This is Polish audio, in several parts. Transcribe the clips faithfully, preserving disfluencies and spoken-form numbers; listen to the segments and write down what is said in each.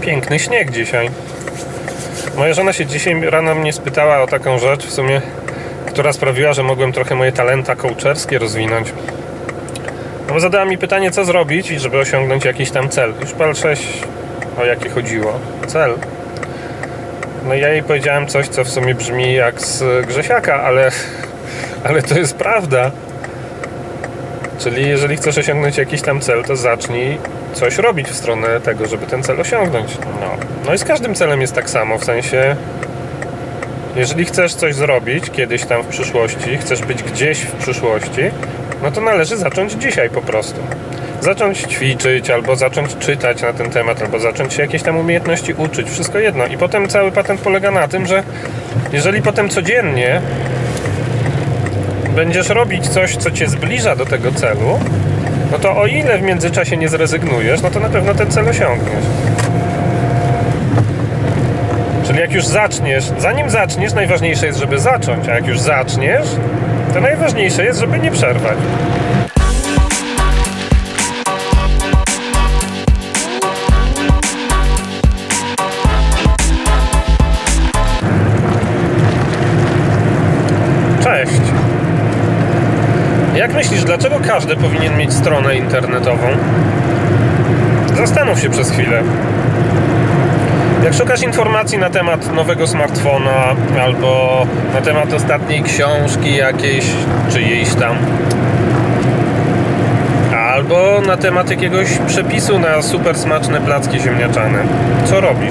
piękny śnieg dzisiaj. Moja żona się dzisiaj rano mnie spytała o taką rzecz, w sumie, która sprawiła, że mogłem trochę moje talenta coacherskie rozwinąć. No bo zadała mi pytanie, co zrobić, żeby osiągnąć jakiś tam cel. Już patrzę, o jakie chodziło. Cel. No i ja jej powiedziałem coś, co w sumie brzmi jak z Grzesiaka, ale, ale to jest prawda. Czyli jeżeli chcesz osiągnąć jakiś tam cel, to zacznij coś robić w stronę tego, żeby ten cel osiągnąć. No, no i z każdym celem jest tak samo, w sensie jeżeli chcesz coś zrobić kiedyś tam w przyszłości, chcesz być gdzieś w przyszłości, no to należy zacząć dzisiaj po prostu. Zacząć ćwiczyć, albo zacząć czytać na ten temat, albo zacząć się jakieś tam umiejętności uczyć, wszystko jedno. I potem cały patent polega na tym, że jeżeli potem codziennie będziesz robić coś, co cię zbliża do tego celu, no to o ile w międzyczasie nie zrezygnujesz, no to na pewno ten cel osiągniesz. Czyli jak już zaczniesz, zanim zaczniesz, najważniejsze jest, żeby zacząć, a jak już zaczniesz, to najważniejsze jest, żeby nie przerwać. Cześć! Jak myślisz, dlaczego każdy powinien mieć stronę internetową? Zastanów się przez chwilę. Jak szukasz informacji na temat nowego smartfona albo na temat ostatniej książki jakiejś, czyjejś tam, albo na temat jakiegoś przepisu na super smaczne placki ziemniaczane, co robisz?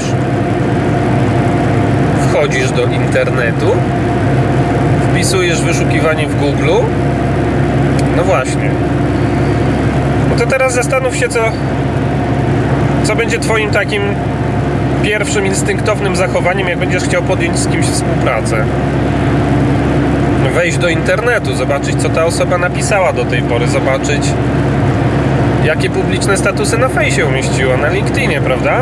Wchodzisz do internetu, wpisujesz wyszukiwanie w Google. No właśnie. No to teraz zastanów się, co, co będzie twoim takim pierwszym instynktownym zachowaniem, jak będziesz chciał podjąć z kimś współpracę. Wejść do internetu, zobaczyć, co ta osoba napisała do tej pory, zobaczyć, jakie publiczne statusy na fejsie umieściła, na LinkedInie, prawda?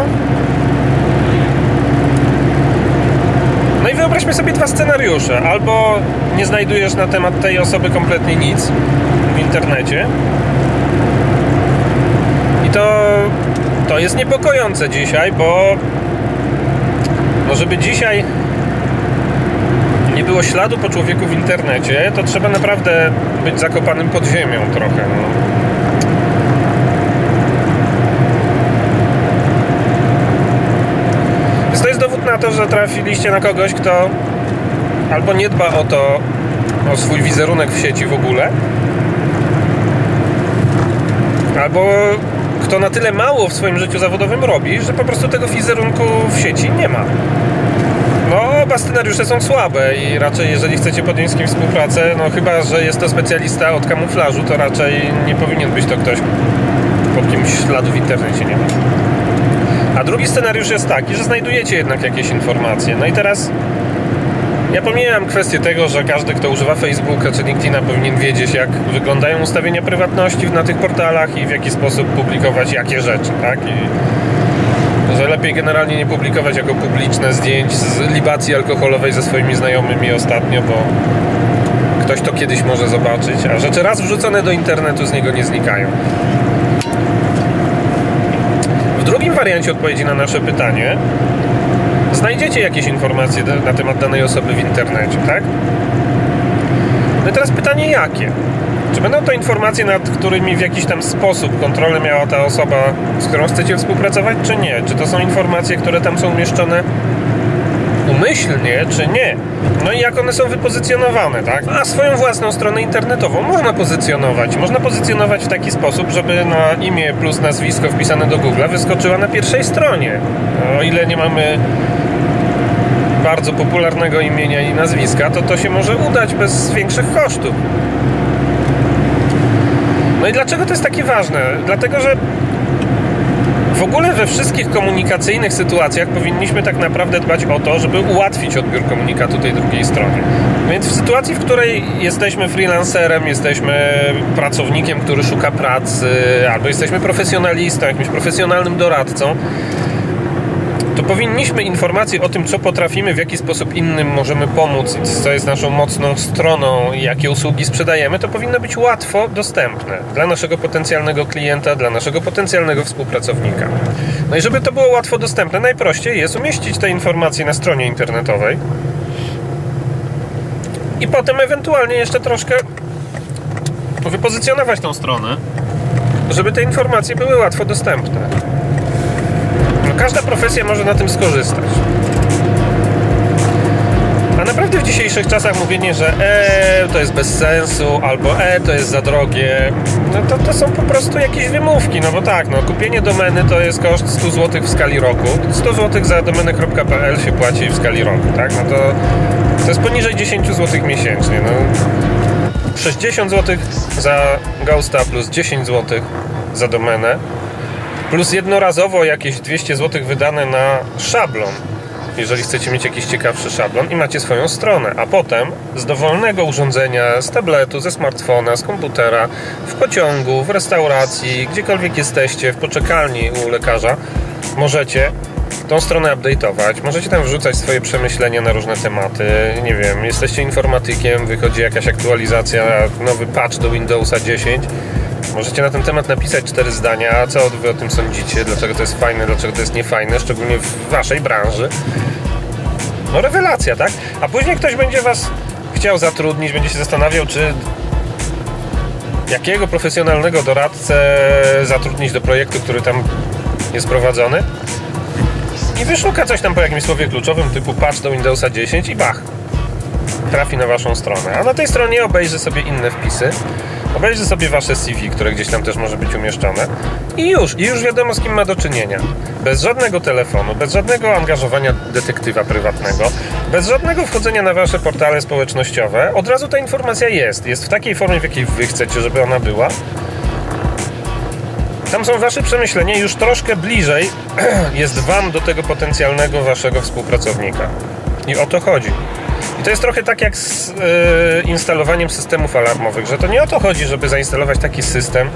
No i wyobraźmy sobie dwa scenariusze. Albo nie znajdujesz na temat tej osoby kompletnie nic w internecie. I to, to jest niepokojące dzisiaj, bo no żeby dzisiaj nie było śladu po człowieku w internecie, to trzeba naprawdę być zakopanym pod ziemią trochę. No. Więc to jest dowód na to, że trafiliście na kogoś, kto albo nie dba o to, o swój wizerunek w sieci w ogóle, albo kto na tyle mało w swoim życiu zawodowym robi, że po prostu tego wizerunku w sieci nie ma. No, oba scenariusze są słabe i raczej jeżeli chcecie podjąć z kimś współpracę, no chyba że jest to specjalista od kamuflażu, to raczej nie powinien być to ktoś, pod kimś śladu w internecie nie ma. A drugi scenariusz jest taki, że znajdujecie jednak jakieś informacje. No i teraz ja pomijam kwestię tego, że każdy, kto używa Facebooka czy LinkedIna, powinien wiedzieć, jak wyglądają ustawienia prywatności na tych portalach i w jaki sposób publikować jakie rzeczy, tak? I że lepiej generalnie nie publikować jako publiczne zdjęć z libacji alkoholowej ze swoimi znajomymi ostatnio, bo ktoś to kiedyś może zobaczyć, a rzeczy raz wrzucone do internetu z niego nie znikają. W drugim wariancie odpowiedzi na nasze pytanie znajdziecie jakieś informacje na temat danej osoby w internecie, tak? No i teraz pytanie jakie? Czy będą to informacje, nad którymi w jakiś tam sposób kontrolę miała ta osoba, z którą chcecie współpracować, czy nie? Czy to są informacje, które tam są umieszczone umyślnie, czy nie? No i jak one są wypozycjonowane, tak? A swoją własną stronę internetową można pozycjonować. Można pozycjonować w taki sposób, żeby na imię plus nazwisko wpisane do Google'a wyskoczyła na pierwszej stronie. O ile nie mamy bardzo popularnego imienia i nazwiska, to to się może udać bez większych kosztów. No i dlaczego to jest takie ważne? Dlatego, że w ogóle we wszystkich komunikacyjnych sytuacjach powinniśmy tak naprawdę dbać o to, żeby ułatwić odbiór komunikatu tej drugiej stronie. Więc w sytuacji, w której jesteśmy freelancerem, jesteśmy pracownikiem, który szuka pracy, albo jesteśmy profesjonalistą, jakimś profesjonalnym doradcą, to powinniśmy informacje o tym, co potrafimy, w jaki sposób innym możemy pomóc, co jest naszą mocną stroną i jakie usługi sprzedajemy, to powinno być łatwo dostępne dla naszego potencjalnego klienta, dla naszego potencjalnego współpracownika. No i żeby to było łatwo dostępne, najprościej jest umieścić te informacje na stronie internetowej i potem ewentualnie jeszcze troszkę wypozycjonować tą stronę, żeby te informacje były łatwo dostępne. No, każda profesja może na tym skorzystać. A naprawdę w dzisiejszych czasach mówienie, że e, to jest bez sensu, albo e, to jest za drogie, no to, to są po prostu jakieś wymówki, no bo tak, no kupienie domeny to jest koszt sto złotych w skali roku. sto złotych za domenę kropka p l się płaci w skali roku, tak? No to, to jest poniżej dziesięć złotych miesięcznie, no. sześćdziesiąt złotych za Ghosta plus dziesięć złotych za domenę plus jednorazowo jakieś dwieście złotych wydane na szablon, jeżeli chcecie mieć jakiś ciekawszy szablon i macie swoją stronę, a potem z dowolnego urządzenia, z tabletu, ze smartfona, z komputera, w pociągu, w restauracji, gdziekolwiek jesteście, w poczekalni u lekarza, możecie tą stronę update'ować, możecie tam wrzucać swoje przemyślenia na różne tematy, nie wiem, jesteście informatykiem, wychodzi jakaś aktualizacja, nowy patch do Windowsa dziesięć, możecie na ten temat napisać cztery zdania, co wy o tym sądzicie, dlaczego to jest fajne, dlaczego to jest niefajne, szczególnie w waszej branży. No rewelacja, tak? A później ktoś będzie was chciał zatrudnić, będzie się zastanawiał, czy jakiego profesjonalnego doradcę zatrudnić do projektu, który tam jest prowadzony. I wyszuka coś tam po jakimś słowie kluczowym typu patch do Windowsa dziesięć i bach, trafi na waszą stronę. A na tej stronie obejrzy sobie inne wpisy, obejrzy sobie wasze C V, które gdzieś tam też może być umieszczone i już, i już wiadomo, z kim ma do czynienia. Bez żadnego telefonu, bez żadnego angażowania detektywa prywatnego, bez żadnego wchodzenia na wasze portale społecznościowe, od razu ta informacja jest. Jest w takiej formie, w jakiej wy chcecie, żeby ona była. Tam są wasze przemyślenia, już troszkę bliżej jest wam do tego potencjalnego waszego współpracownika. I o to chodzi. I to jest trochę tak jak z yy, instalowaniem systemów alarmowych, że to nie o to chodzi, żeby zainstalować taki system,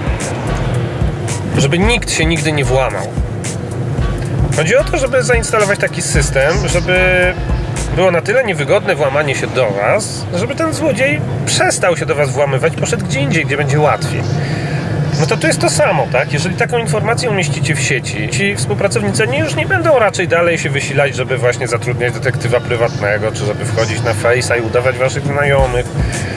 żeby nikt się nigdy nie włamał. Chodzi o to, żeby zainstalować taki system, żeby było na tyle niewygodne włamanie się do was, żeby ten złodziej przestał się do was włamywać, poszedł gdzie indziej, gdzie będzie łatwiej. No to tu jest to samo, tak? Jeżeli taką informację umieścicie w sieci, ci współpracownicy nie, już nie będą raczej dalej się wysilać, żeby właśnie zatrudniać detektywa prywatnego, czy żeby wchodzić na Face'a i udawać waszych znajomych.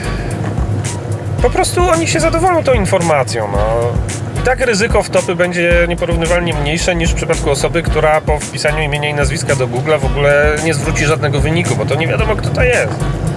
Po prostu oni się zadowolą tą informacją, no. I tak ryzyko wtopy będzie nieporównywalnie mniejsze niż w przypadku osoby, która po wpisaniu imienia i nazwiska do Google'a w ogóle nie zwróci żadnego wyniku, bo to nie wiadomo, kto to jest.